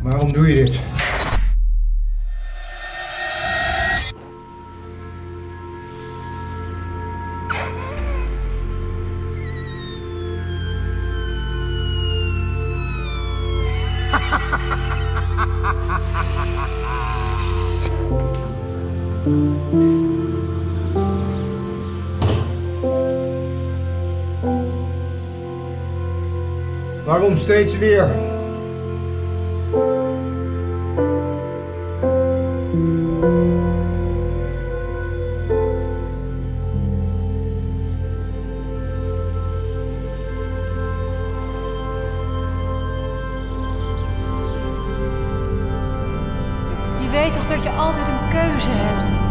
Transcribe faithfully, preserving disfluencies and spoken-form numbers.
Waarom doe je dit? Waarom steeds weer? Je weet toch dat je altijd een keuze hebt?